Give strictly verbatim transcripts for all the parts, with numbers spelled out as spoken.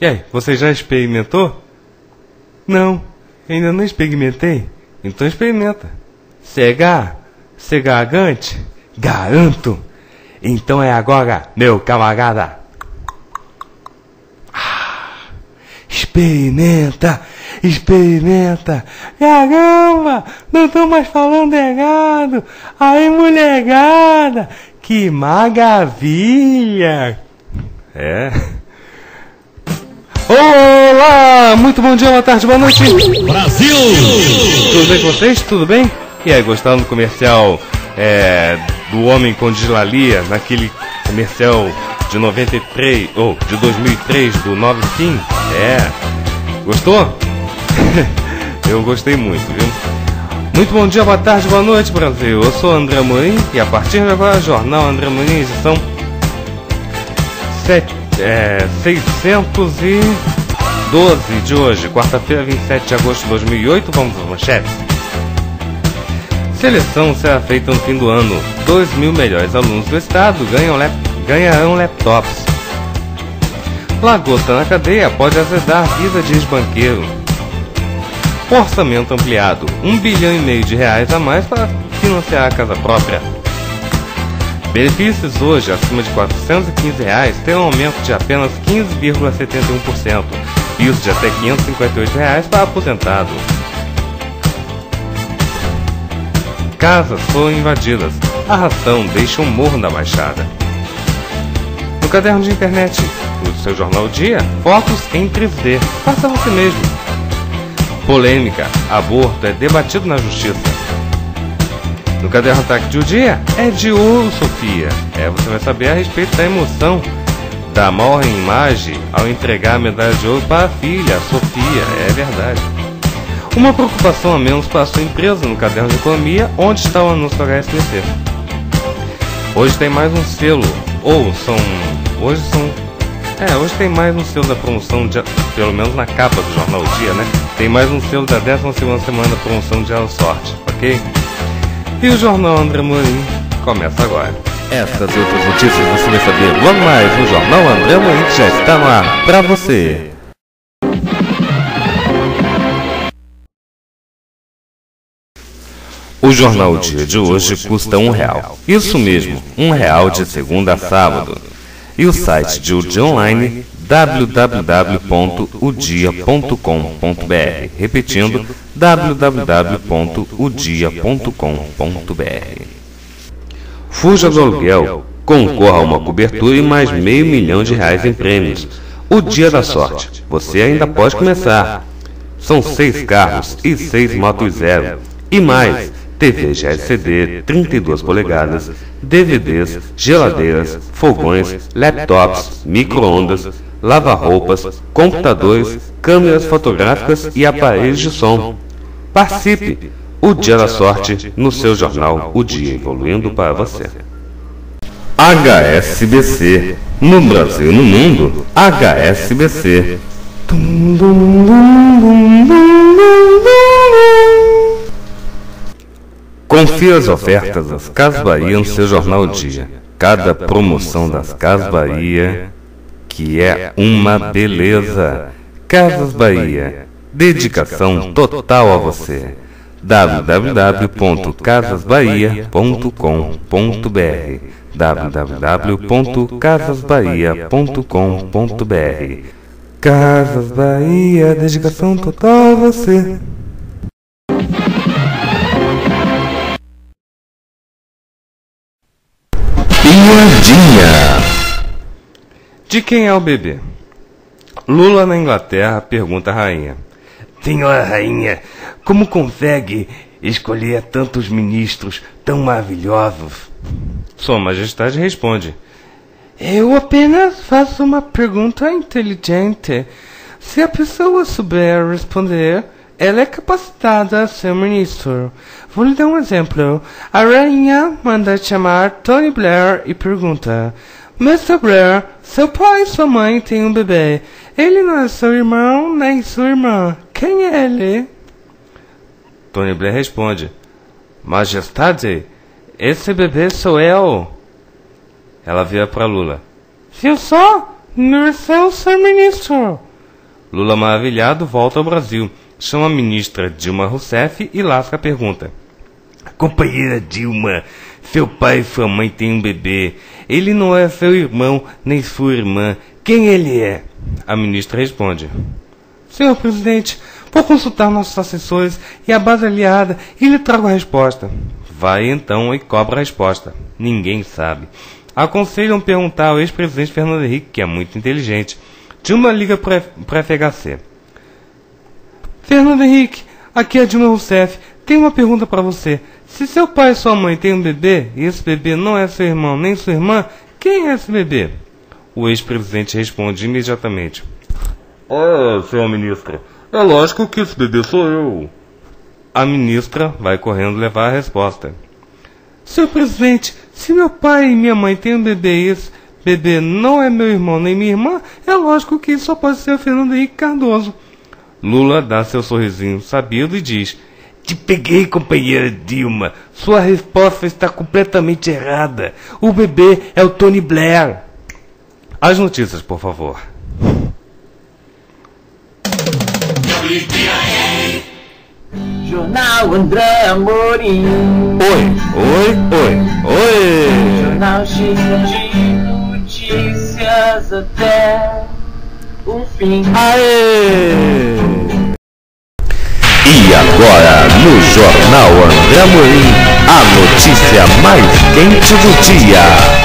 E aí, você já experimentou? Não, ainda não experimentei. Então experimenta. Cega? Cegagante? Garanto. Então é agora, meu camarada. Ah, experimenta, experimenta. Caramba, não tô mais falando errado. Aí, molecada, que maravilha. É. Olá, muito bom dia, boa tarde, boa noite. Brasil! Tudo bem com vocês? Tudo bem? E aí, gostaram do comercial é, do Homem com Dislalia, naquele comercial de noventa e três, ou de dois mil e três, do Nove Sim? É. Gostou? Eu gostei muito, viu? Muito bom dia, boa tarde, boa noite, Brasil. Eu sou André Amorim e a partir de agora, Jornal André Amorim, edição sete. É, seiscentos e doze de hoje, quarta-feira, vinte e sete de agosto de dois mil e oito. Vamos às manchetes. Seleção será feita no fim do ano. Dois mil melhores alunos do estado ganham lap, ganharão laptops. Lagota na cadeia pode azedar a vida de ex-banqueiro. Orçamento ampliado, um bilhão e meio de reais a mais para financiar a casa própria. Benefícios hoje acima de quatrocentos e quinze reais terão um aumento de apenas quinze vírgula setenta e um por cento, isso de até quinhentos e cinquenta e oito reais para aposentado. Casas foram invadidas, arrastão deixa um morro na Baixada. No caderno de internet do seu Jornal Dia, fotos em três D, faça você mesmo. Polêmica, aborto é debatido na justiça. No caderno Ataque do Dia, é de ouro, Sofia. É, você vai saber a respeito da emoção da maior imagem ao entregar a medalha de ouro para a filha, a Sofia. É verdade. Uma preocupação a menos para a sua empresa no caderno de economia, onde está o anúncio do H S B C. Hoje tem mais um selo, ou são... Hoje são... É, hoje tem mais um selo da promoção, de, pelo menos na capa do Jornal Dia, né? Tem mais um selo da décima segunda semana da promoção de Dia da Sorte, ok? E o Jornal André Amorim começa agora. Essas e outras notícias você vai saber logo mais no Jornal André Amorim, que já está no ar para você. O Jornal Dia de hoje custa um real. Isso mesmo, um real de segunda a sábado. E o site de O Dia Online, w w w ponto o dia ponto com ponto b r. Repetindo, w w w ponto o dia ponto com ponto b r. Fuja do aluguel, concorra a uma cobertura e mais meio milhão de reais em prêmios. O Dia da Sorte, você ainda pode começar. São seis carros e seis motos zero. E mais, T V G L C D trinta e duas polegadas, D V Ds, geladeiras, fogões, laptops, micro-ondas, lava-roupas, computadores, câmeras fotográficas e aparelhos de som. Participe! O Dia da Sorte no seu jornal O Dia, evoluindo para você. H S B C. No Brasil e no mundo, H S B C. Confira as ofertas das Casas Bahia no seu Jornal O Dia. Cada promoção das Casas Bahia, que é uma beleza. Casas Bahia, dedicação total a você. w w w ponto casas bahia ponto com ponto b r w w w ponto casas bahia ponto com ponto b r. Casas Bahia, dedicação total a você. Piadinha. De quem é o bebê? Lula na Inglaterra pergunta à rainha: Senhora rainha, como consegue escolher tantos ministros tão maravilhosos? Sua Majestade responde: Eu apenas faço uma pergunta inteligente. Se a pessoa souber responder, ela é capacitada a ser ministro. Vou lhe dar um exemplo. A rainha manda chamar Tony Blair e pergunta: mister Blair, seu pai e sua mãe têm um bebê. Ele não é seu irmão nem sua irmã. Quem é ele? Tony Blair responde: Majestade, esse bebê sou eu. Ela vira para Lula: Viu só? Mereceu ser ministro. Lula maravilhado volta ao Brasil. Chama a ministra Dilma Rousseff e lasca a pergunta. Companheira Dilma, seu pai e sua mãe têm um bebê. Ele não é seu irmão nem sua irmã. Quem ele é? A ministra responde. Senhor presidente, vou consultar nossos assessores e a base aliada e lhe trago a resposta. Vai então e cobra a resposta. Ninguém sabe. Aconselham perguntar ao ex-presidente Fernando Henrique, que é muito inteligente. Dilma liga para a F H C. Fernando Henrique, aqui é a Dilma Rousseff. Tenho uma pergunta para você. Se seu pai e sua mãe têm um bebê, e esse bebê não é seu irmão nem sua irmã, quem é esse bebê? O ex-presidente responde imediatamente. Ah, senhor ministro, é lógico que esse bebê sou eu. A ministra vai correndo levar a resposta. Senhor presidente, se meu pai e minha mãe têm um bebê e esse bebê não é meu irmão nem minha irmã, é lógico que isso só pode ser o Fernando Henrique Cardoso. Lula dá seu sorrisinho sabido e diz... Te peguei, companheira Dilma. Sua resposta está completamente errada. O bebê é o Tony Blair. As notícias, por favor. Jornal André Amorim. Oi, oi, oi, oi. Jornal cheio de notícias até o fim. Aê! E agora, no Jornal André Amorim, a notícia mais quente do dia.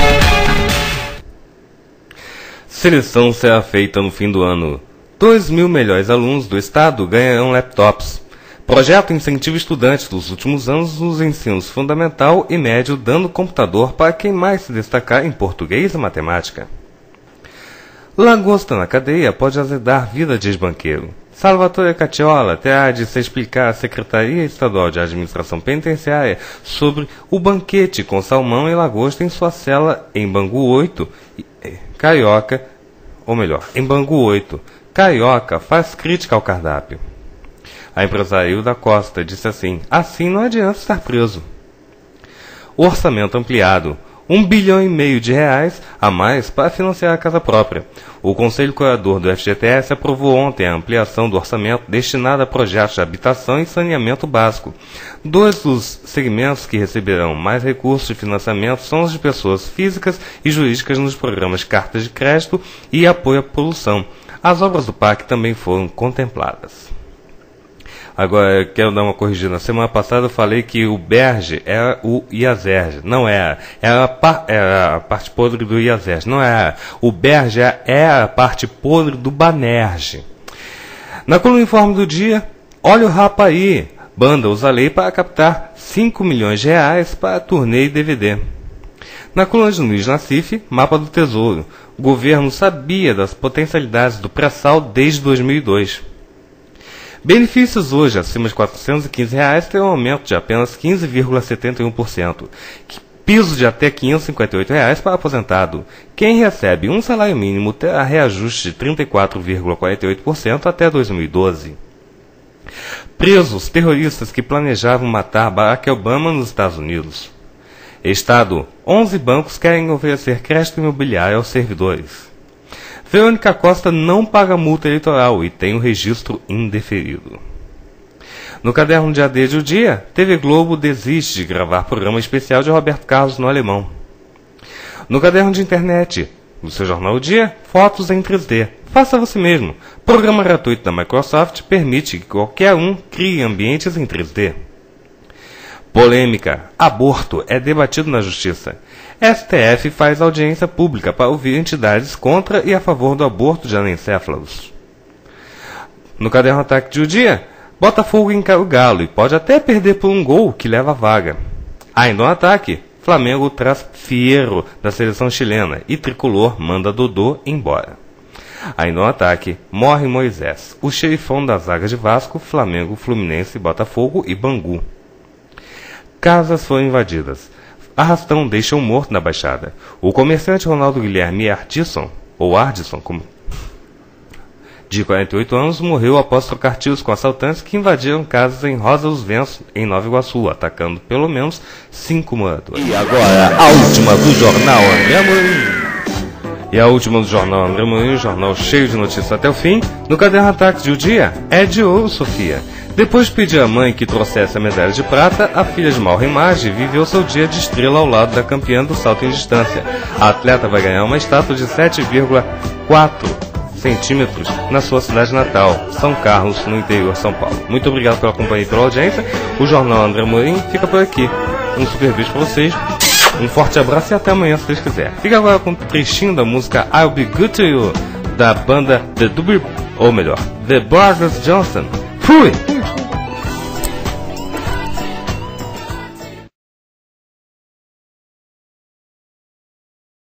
Seleção será feita no fim do ano. Dois mil melhores alunos do estado ganharão laptops. Projeto incentiva estudantes dos últimos anos nos ensinos fundamental e médio, dando computador para quem mais se destacar em português e matemática. Lagosta na cadeia pode azedar vida de ex-banqueiro. Salvatore Cacciola terá de se explicar à Secretaria Estadual de Administração Penitenciária sobre o banquete com salmão e lagosta em sua cela em Bangu oito, Carioca, ou melhor, em Bangu oito, Carioca faz crítica ao cardápio. A empresária Hilda Costa disse assim, assim não adianta estar preso. Orçamento ampliado. Um bilhão e meio de reais a mais para financiar a casa própria. O Conselho Curador do F G T S aprovou ontem a ampliação do orçamento destinado a projetos de habitação e saneamento básico. Dois dos segmentos que receberão mais recursos de financiamento são os de pessoas físicas e jurídicas nos programas Cartas de Crédito e Apoio à Poluição. As obras do parque também foram contempladas. Agora, eu quero dar uma corrigida. Na semana passada eu falei que o Berge era o Iazerge. Não era. Era a, par, era a parte podre do Iazerge. Não era. O Berge era a parte podre do Banerje. Na coluna Informe do dia, olha o rapa aí. Banda usa lei para captar cinco milhões de reais para turnê e D V D. Na coluna de Luiz Nassif, mapa do tesouro. O governo sabia das potencialidades do pré-sal desde dois mil e dois. Benefícios hoje acima de quatrocentos e quinze reais terão um aumento de apenas quinze vírgula setenta e um por cento. Piso de até quinhentos e cinquenta e oito reais para aposentado. Quem recebe um salário mínimo terá reajuste de trinta e quatro vírgula quarenta e oito por cento até dois mil e doze. Presos terroristas que planejavam matar Barack Obama nos Estados Unidos. Estado, onze bancos querem oferecer crédito imobiliário aos servidores. Verônica Costa não paga multa eleitoral e tem o registro indeferido. No caderno de A D do dia, T V Globo desiste de gravar programa especial de Roberto Carlos no Alemão. No caderno de internet, no seu jornal O Dia, fotos em três D. Faça você mesmo. Programa gratuito da Microsoft permite que qualquer um crie ambientes em três D. Polêmica. Aborto é debatido na Justiça. S T F faz audiência pública para ouvir entidades contra e a favor do aborto de anencéfalos. No caderno Ataque de O Dia, Botafogo encara o Galo e pode até perder por um gol que leva a vaga. Ainda no ataque, Flamengo traz Fierro da seleção chilena e Tricolor manda Dodô embora. Ainda no ataque, morre Moisés, o xerifão da zaga de Vasco, Flamengo, Fluminense, Botafogo e Bangu. Casas foram invadidas. Arrastão deixa um morto na Baixada. O comerciante Ronaldo Guilherme Ardisson, ou Ardisson, como... de quarenta e oito anos, morreu após trocar tiros com assaltantes que invadiram casas em Rosa dos Ventos, em Nova Iguaçu, atacando pelo menos cinco moradores. E agora, a última do Jornal André Amorim. E a última do jornal André Moinho, jornal cheio de notícias até o fim. No caderno Ataque de o dia é de ouro, Sofia. Depois de pedir à mãe que trouxesse a medalha de prata, a filha de Mauro Image viveu seu dia de estrela ao lado da campeã do salto em distância. A atleta vai ganhar uma estátua de sete vírgula quatro centímetros na sua cidade natal, São Carlos, no interior de São Paulo. Muito obrigado pela companhia e pela audiência. O jornal André Morim fica por aqui. Um super beijo pra vocês. Um forte abraço e até amanhã, se Deus quiser. Fica agora com um trechinho da música I'll Be Good To You, da banda The Doobie, ou melhor, The Brothers Johnson. Fui!